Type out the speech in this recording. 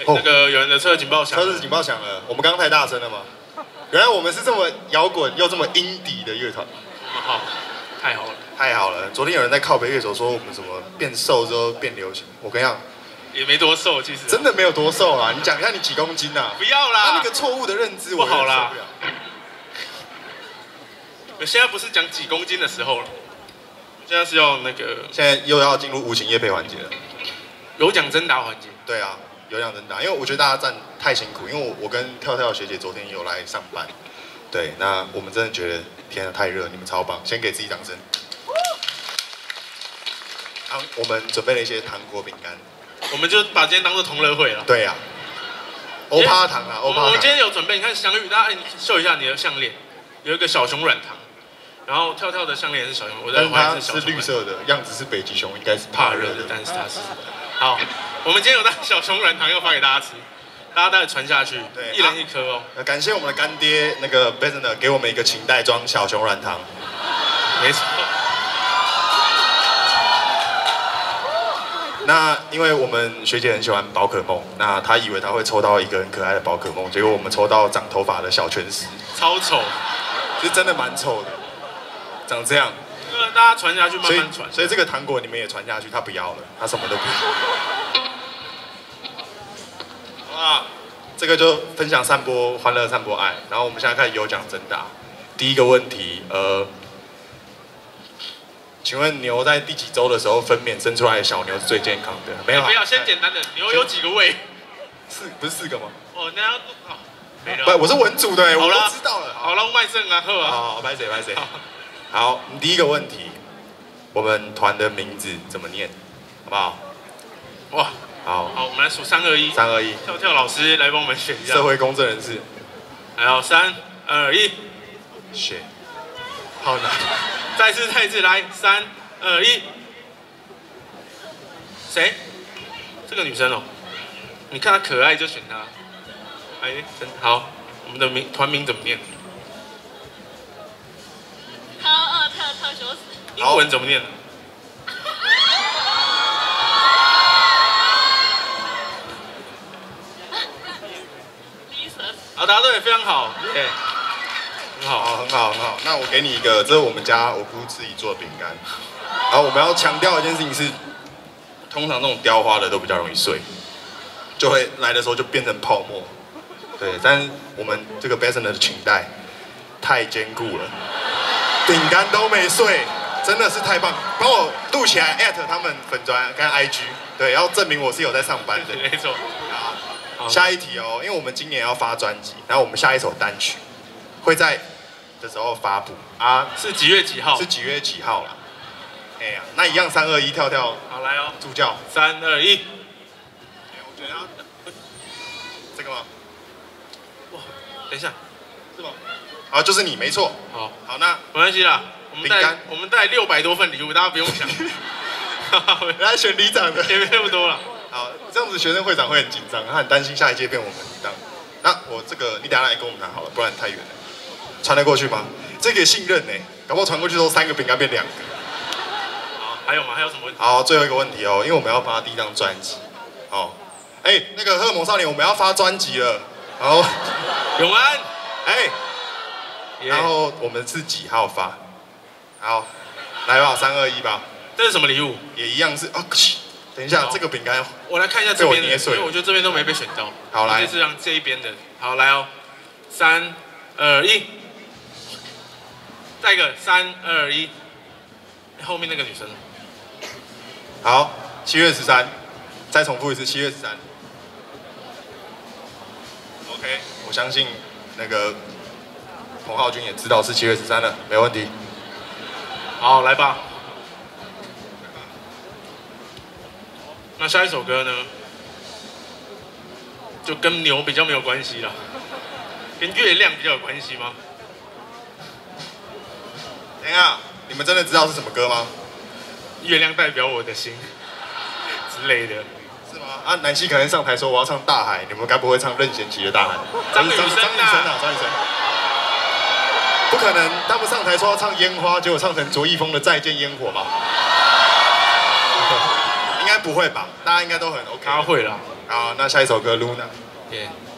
那个有人的车警报响， 车子警报响了，我们刚刚太大声了吗？原来我们是这么摇滚又这么阴底的乐团。 好，太好了， 太好了！昨天有人在靠北乐手说我们什么变瘦之后变流行，我跟你讲， 也没多瘦，其实真的没有多瘦啦。你讲一下你几公斤啊？ 不要啦， 他那个错误的认知不好啦。现在不是讲几公斤的时候了，现在是要那个， 现在又要进入无情业配环节了， 有奖征答环节。 对啊，有奖征答，因为我觉得大家站太辛苦，因为我跟跳跳学姐昨天有来上班，对，那我们真的觉得天啊太热，你们超棒，先给自己掌声。我们准备了一些糖果饼干， 我们就把今天当做同乐会了。 对啊，欧趴糖啊，欧趴糖。 我们今天有准备，你看祥宇，大家秀一下你的项链，有一个小熊软糖，然后跳跳的项链也是小熊，我的但环是它是绿色的，样子是北极熊，应该是怕热的，但是它是好。我们今天有带小熊软糖要发给大家吃，大家待会传下去，对，一人一颗哦。 感谢我们的干爹那个 Besner 给我们一个琴袋装小熊软糖， 没错。 那因为我们学姐很喜欢宝可梦，那她以为她会抽到一个很可爱的宝可梦，结果我们抽到长头发的小拳石， 超丑， 是真的蛮丑的，长这样。 大家传下去，慢慢传。 所以这个糖果你们也传下去，她不要了，她什么都不要。啊，这个就分享散播欢乐，散播爱。然后我们现在开始有奖征答。第一个问题，请问牛在第几周的时候分娩生出来的小牛是最健康的？没有， 不要，先简单的，牛有几个胃？ 不是4个吗？ 哦，那要没了。 不，我是文组的，我都知道了。 好了，麦正啊，喝啊。 好，拍谁？好，第一个问题，我们团的名字怎么念？好不好？ 哇， 好， 我们来数3、2、1。3、2、1。跳跳老师来帮我们选一下。 社会公正人士。 还有3、2、1。 选。好难。 再一次来，3、2、1。谁？这个女生哦。你看她可爱就选她。哎，真好。我们的团名怎么念？ 特修斯。 英文怎么念？好，答对，非常好，耶，很好。 那我给你一个，这是我们家我姑自己做的饼干。然后我们要强调一件事情是，通常那种雕花的都比较容易碎，就会来的时候就变成泡沫。对，但是我们这个 Besner 的裙带太坚固了，饼干都没碎，真的是太棒！帮我录起来他们粉专跟 IG， 对，要证明我是有在上班的。 没错。 好，下一题哦，因为我们今年要发专辑，然后我们下一首单曲会在的时候发布啊， 是几月几号？ 是几月几号啦？哎呀，那一样3、2、1，跳跳。 好，来哦， 助教。 3、2、1。 我觉得这个吗？ 哇，等一下， 是吗？好，就是你，没错。 好， 那没关系啦。我们带600多份礼物，大家不用想。 来选里长的， 也没那么多了。 好，这样子学生会长会很紧张，他很担心下一届变我们当。那我这个你等下来跟我们谈好了，不然太远了。传得过去吗？这个信任呢，搞不好传过去之后3个饼干变2个。 好，还有吗？还有什么问题？ 好，最后一个问题哦，因为我们要发第一张专辑。哦，那个荷尔蒙少年，我们要发专辑了。然后永安， 然后我们是几号发？好，来吧，3、2、1吧。 这是什么礼物？ 也一样是啊。等一下，这个饼干我来看一下这边的，因为我觉得这边都没被选到。 好，来， 这是让这一边的。好，来哦，3、2、1，再一个3、2、1，后面那个女生。 好，7月13，再重复一次，7月13。OK， 我相信那个彭浩君也知道是7月13了，没问题。 好，来吧。那下一首歌呢，就跟牛比较没有关系了，跟月亮比较有关系吗？ 等一下，你们真的知道是什么歌吗？ 月亮代表我的心之类的， 是吗？啊，南希可能上台说我要唱《大海》，你们该不会唱任贤齐的《大海》？ 张雨生啊，张雨生。不可能，他们上台说要唱《烟花》，结果唱成卓一峰的《再见烟火》吧？应该不会吧？大家应该都很 OK。 他会啦。 好，那下一首歌 Luna。 耶。